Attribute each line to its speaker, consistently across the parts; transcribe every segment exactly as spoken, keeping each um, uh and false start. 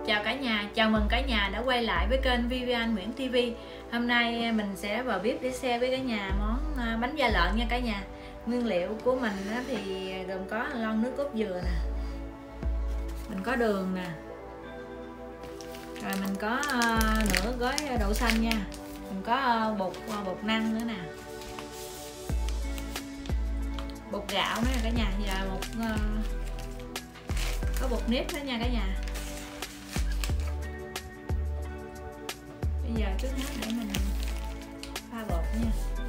Speaker 1: Chào cả nhà, chào mừng cả nhà đã quay lại với kênh Vivian Nguyễn ti vi. Hôm nay mình sẽ vào bếp để share với cả nhà món bánh da lợn nha cả nhà. Nguyên liệu của mình thì gồm có lon nước cốt dừa nè, mình có đường nè, rồi mình có nửa gói đậu xanh nha, mình có bột bột năng nữa nè, bột gạo nữa cả nhà, và một có bột nếp nữa nha cả nhà. Bây giờ trước hết để mình pha bột nha.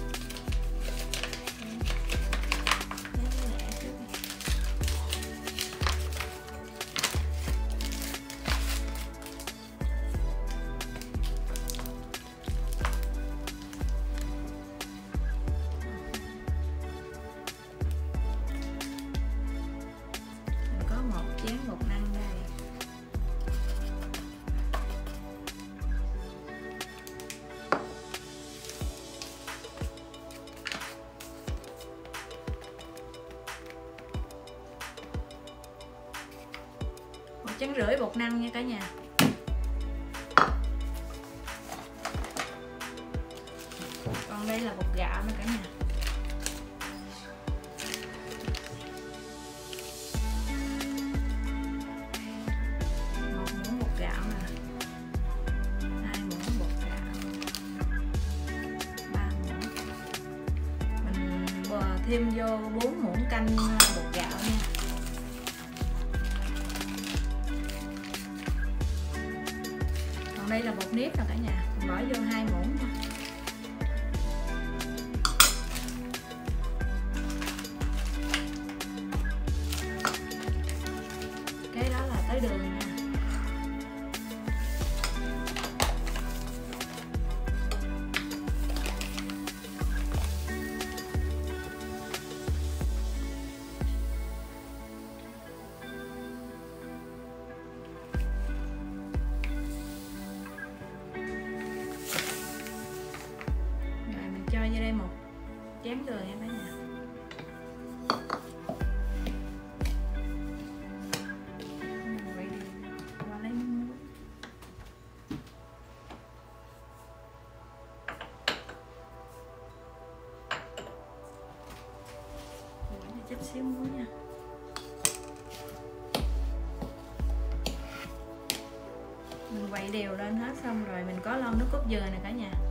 Speaker 1: Mình có một chén bột năng đây. Chén rưỡi bột năng nha cả nhà. Còn đây là bột gạo nữa cả nhà. Một muỗng bột gạo nè, hai muỗng bột gạo, ba muỗng. Mình thêm vô bốn muỗng canh bột gạo nha. Đây là bột nếp rồi cả nhà, mình bỏ vô hai muỗng nha. Cái đó là tới đường nha. Cho vô đây một chén đường nha cả nhà. Qua lấy nước. Chút xíu muối nha. Mình quậy đều lên hết xong rồi mình có lon nước cốt dừa nè cả nhà.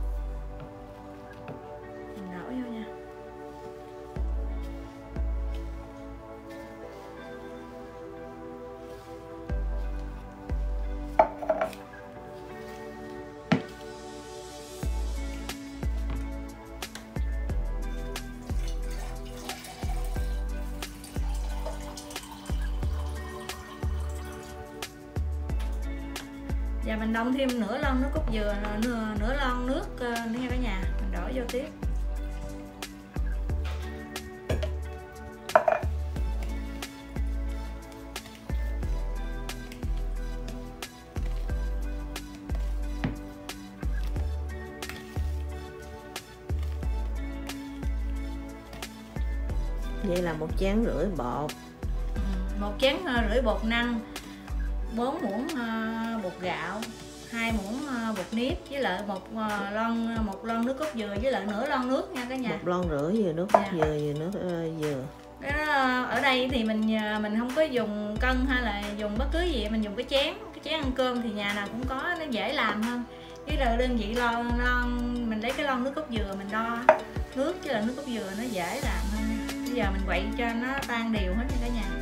Speaker 1: Và mình đông thêm nửa lon nước cốt dừa, nửa, nửa lon nước nữa nha cả nhà, mình đổ vô tiếp.
Speaker 2: Vậy là một chén rưỡi bột,
Speaker 1: một chén rưỡi bột năng, bốn muỗng bột gạo, hai muỗng bột nếp, với lại một lon một lon nước cốt dừa, với lại nửa lon nước nha cả nhà.
Speaker 2: một lon rưỡi dừa nước cốt
Speaker 1: dạ.
Speaker 2: dừa, dừa nước uh, dừa.
Speaker 1: Cái đó, ở đây thì mình mình không có dùng cân hay là dùng bất cứ gì, mình dùng cái chén, cái chén ăn cơm thì nhà nào cũng có, nó dễ làm hơn. Với là đơn vị lon lon mình lấy cái lon nước cốt dừa mình đo nước chứ là nước cốt dừa nó dễ làm hơn. Bây giờ mình quậy cho nó tan đều hết nha cả nhà.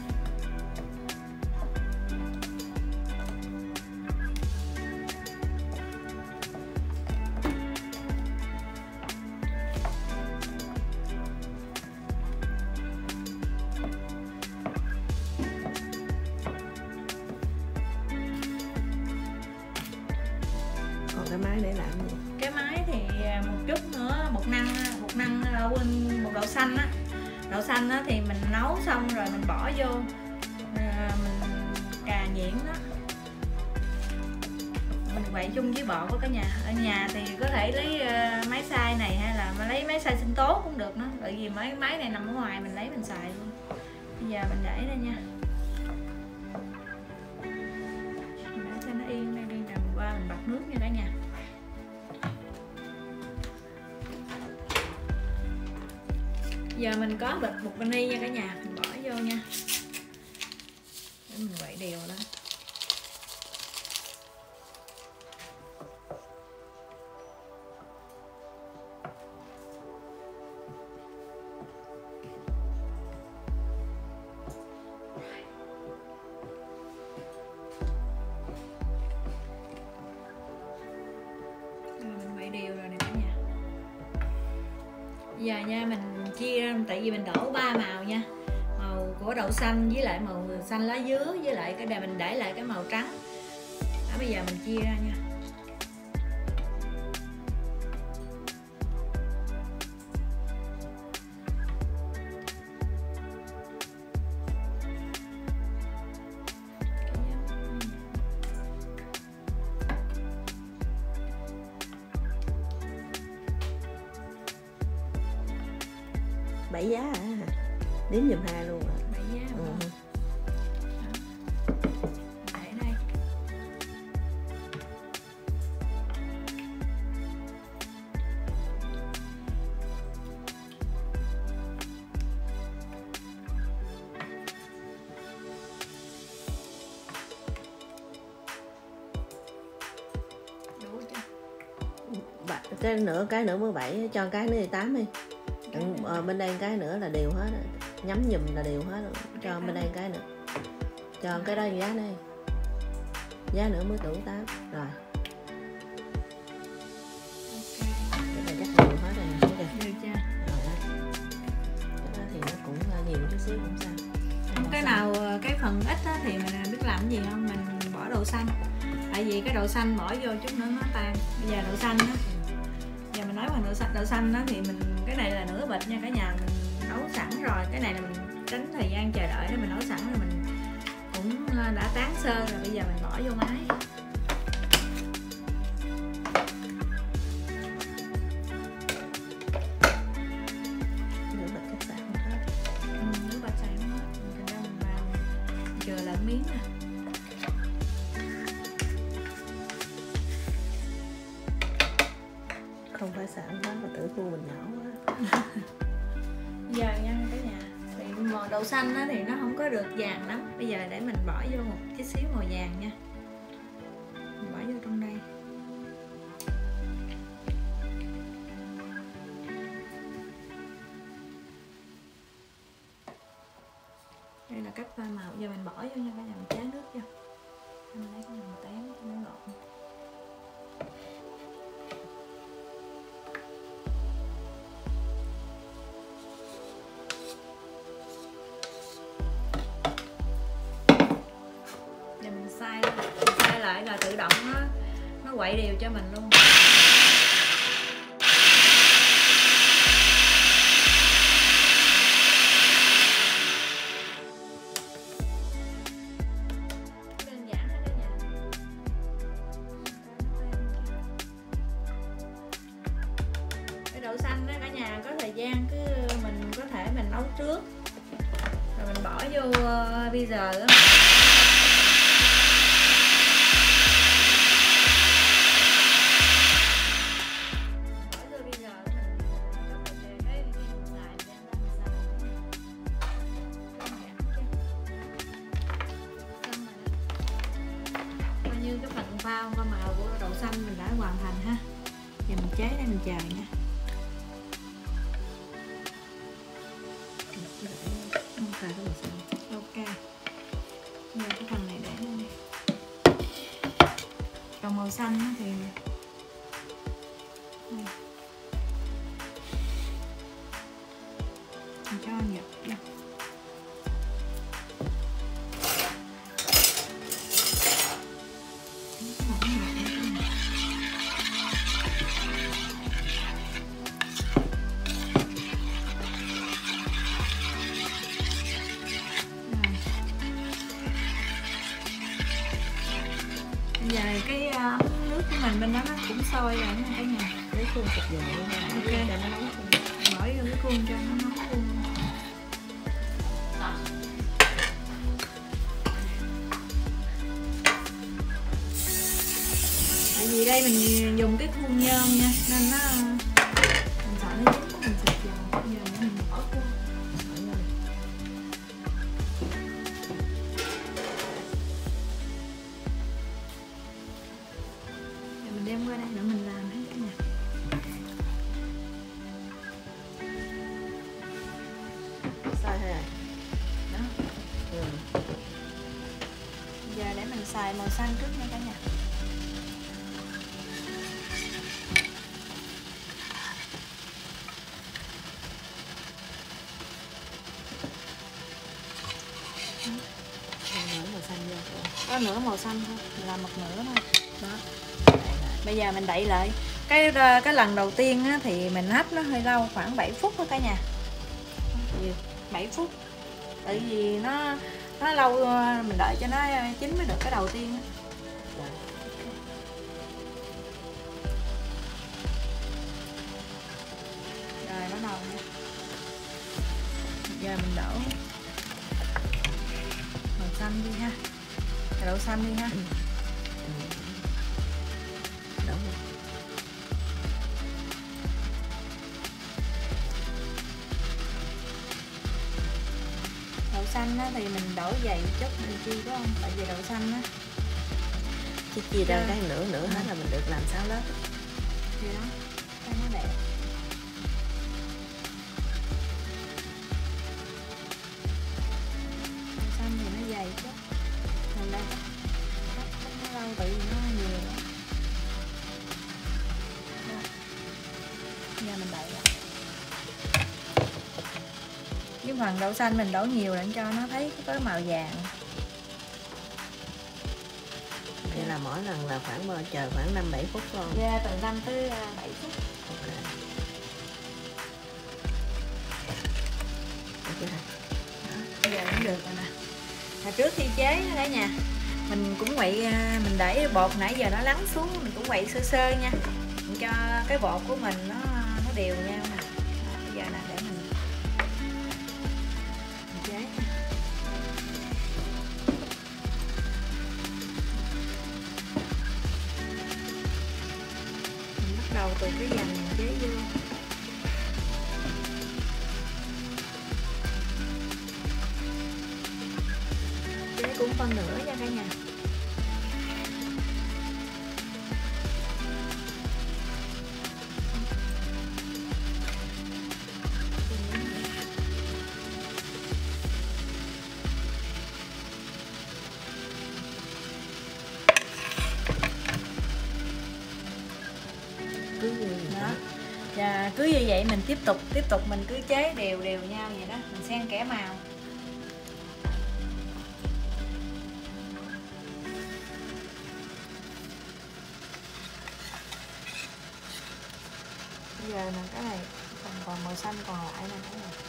Speaker 2: Còn cái máy để làm gì?
Speaker 1: Cái máy thì một chút nữa bột năng, bột năng quên bột đậu xanh á. Đậu xanh á thì mình nấu xong rồi mình bỏ vô, mình cà nhuyễn đó. Mình quậy chung với bột của cả nhà. Ở nhà thì có thể lấy máy xay này hay là lấy máy xay sinh tố cũng được nữa, bởi vì mấy máy này nằm ở ngoài mình lấy mình xài luôn. Bây giờ mình để đây nha. Mình để cho nó yên. Đây đi là mình qua mình bật nước nha cả nhà. Giờ mình có bịch bột vani nha cả nhà, mình bỏ vô nha để mình quậy đều lên. Giờ nha mình chia, tại vì mình đổ ba màu nha, màu của đậu xanh với lại màu xanh lá dứa với lại cái này mình để lại cái màu trắng. Đó, bây giờ mình chia ra nha.
Speaker 2: bảy giá à, đếm giùm hai luôn à.
Speaker 1: Bảy giá
Speaker 2: ừ.
Speaker 1: Để đây. Đủ chưa?
Speaker 2: Cái nữa cái nữa mới bảy, cho cái nữa thì tám đi. Ờ, bên đây cái nữa là đều hết rồi. Nhắm nhùm là đều hết rồi. Cho cái bên đây cái nữa. Cho cái đó giá đây. Giá nữa mới đủ tám. Rồi.
Speaker 1: Ok.
Speaker 2: Cái này chắc đều hết rồi nè.
Speaker 1: Được chưa?
Speaker 2: Rồi đó. Cái đó thì nó cũng nhiều chút xíu cũng sao.
Speaker 1: Cái nào cái phần ít á, thì mình biết làm cái gì không? Mình bỏ đậu xanh. Tại vì cái đậu xanh bỏ vô chút nữa nó tan. Bây giờ đậu xanh á. Giờ mình nói bằng đậu xanh, đậu xanh đó thì mình cái này là nửa bịch nha cả nhà, mình nấu sẵn rồi. Cái này là mình tránh thời gian chờ đợi đó, mình nấu sẵn rồi mình cũng đã tán sơ rồi, bây giờ mình bỏ vô máy.
Speaker 2: Nửa bịch chắc sẵn hết.
Speaker 1: Ừ, nửa bịch sẵn hết. Mình ra mình vào chờ lợn miếng nè.
Speaker 2: Không phải sẵn đó mà tử khu mình nhỏ quá.
Speaker 1: Giờ nha cả nhà, thì màu đậu xanh đó thì nó không có được vàng lắm. Bây giờ để mình bỏ vô một chút xíu màu vàng nha, mình bỏ vô trong đây. Đây là cách pha màu. Giờ mình bỏ vô nha cả nhà, mình chén nước vô. Mình lấy cái mình tán cho nó gọn. Xay, xay lại là tự động nó nó quậy đều cho mình luôn. Đơn giản hết đó nha. Cái đậu xanh đó cả nhà có thời gian cứ mình có thể mình nấu trước rồi mình bỏ vô bây giờ đó. Phao có màu của đậu xanh mình đã hoàn thành ha. Giờ mình chế đây mình chờ nha. Ok. Giờ cái phần này để đây. Còn màu xanh thì đây. Mình cho nhập vô. Giờ cái ấm uh, nước của mình bên đó nó cũng sôi rồi nha cả nhà.
Speaker 2: Lấy khuôn sụp dầu ra.
Speaker 1: Ok.
Speaker 2: Cho nó nóng.
Speaker 1: Bỏ vô cái khuôn cho nó nóng khuôn. đây mình dùng cái khuôn nhôm nha, nên nó mình sợ nó dính của mình xịt dầu. Giờ mình bỏ khuôn. Giờ mình đem qua đây để mình làm hết cả nhà.
Speaker 2: Sai hay à?
Speaker 1: Đó.
Speaker 2: Ừ.
Speaker 1: Giờ để mình xài màu xanh trước nha cả nhà.
Speaker 2: Màu xanh vô.
Speaker 1: Có nửa màu xanh thôi, mình làm một nửa thôi. Đó. Bây giờ mình đậy lại. Cái cái lần đầu tiên á, thì mình hấp nó hơi lâu, khoảng bảy phút thôi cả nhà. bảy phút. Tại vì nó nó lâu, mình đợi cho nó chín mới được cái đầu tiên á. Rồi bắt đầu nha. Giờ mình đổ màu xanh đi ha, đậu xanh đi ha.
Speaker 2: Ừ. Đổ.
Speaker 1: Đậu xanh á, thì mình đổ dày chút mình chi có không? Tại vì đậu xanh á
Speaker 2: Chứ chia ra cái nửa nửa hết là mình được làm sáu lớp.
Speaker 1: thì đó, cho nó đẹp. Đậu xanh thì nó dày chút, mình đây cắt cắt nó lâu tại vì nó nhiều nữa. Đó. Giờ mình đậy lại. Cái phần đậu xanh mình đổ nhiều để cho nó thấy có màu vàng.
Speaker 2: Vậy là mỗi lần là khoảng bao chờ khoảng năm bảy phút thôi.
Speaker 1: Ra từ năm tới bảy phút.
Speaker 2: Ok. Ok.
Speaker 1: Bây giờ cũng được rồi nè. Mà trước khi chế cả nhà, mình cũng quậy, mình để bột nãy giờ nó lắng xuống, mình cũng quậy sơ sơ nha, cho cái bột của mình nó nó đều nhau nè. Bây giờ nè để mình, mình chế nha. Mình bắt đầu từ cái dành mình chế vô. Chế cũng phân nửa nha cả nhà.
Speaker 2: Cứ như
Speaker 1: Đó. Và cứ như vậy mình tiếp tục tiếp tục mình cứ chế đều đều nhau vậy đó, mình xen kẽ màu. Bây giờ là cái này còn còn màu xanh còn lại nè cái này.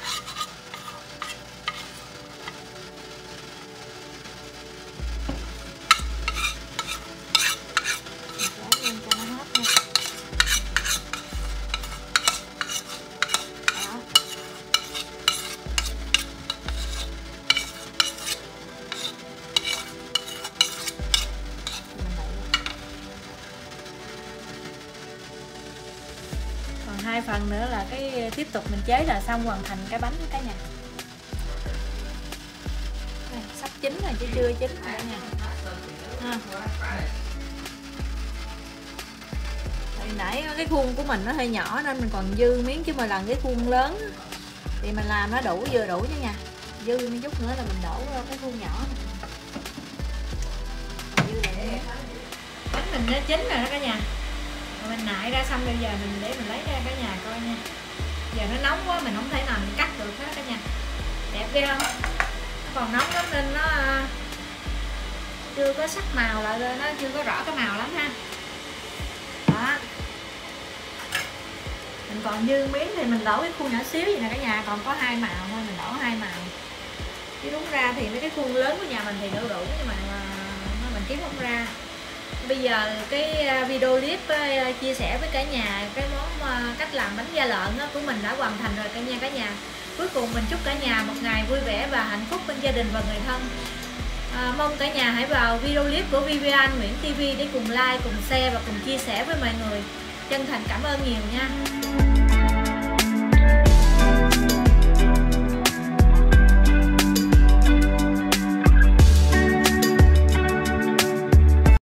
Speaker 1: Mình cho nó hết nha. Đó. Còn hai phần nữa là cái tiếp tục mình chế là xong, hoàn thành cái bánh với cả nhà. Đây, sắp chín rồi chứ chưa chín cả nhà. Ha. Hồi nãy cái khuôn của mình nó hơi nhỏ nên mình còn dư miếng, chứ mà lần cái khuôn lớn thì mình làm nó đủ, vừa đủ nha nha. Dư một chút nữa là mình đổ vào cái khuôn nhỏ này. Dư này bánh mình nó chín rồi đó cả nhà. Rồi mình nại ra xong bây giờ mình để mình lấy ra cả nhà coi nha. Giờ nó nóng quá mình không thể nào mình cắt được hết cả nhà. Đẹp ghê không? Nó còn nóng lắm nên nó chưa có sắc màu lại, nó chưa có rõ cái màu lắm ha. Đó. Mình còn dư miếng thì mình đổ cái khuôn nhỏ xíu vậy nè cả nhà, còn có hai màu thôi, mình đổ hai màu. Chứ đúng ra thì mấy cái khuôn lớn của nhà mình thì đủ đủ, nhưng mà mình kiếm không ra. Bây giờ cái video clip chia sẻ với cả nhà cái món cách làm bánh da lợn của mình đã hoàn thành rồi cả nhà cả nhà. Cuối cùng mình chúc cả nhà một ngày vui vẻ và hạnh phúc bên gia đình và người thân. À, mong cả nhà hãy vào video clip của Vivian Nguyễn ti vi để cùng like, cùng share và cùng chia sẻ với mọi người. Chân thành cảm ơn nhiều nha.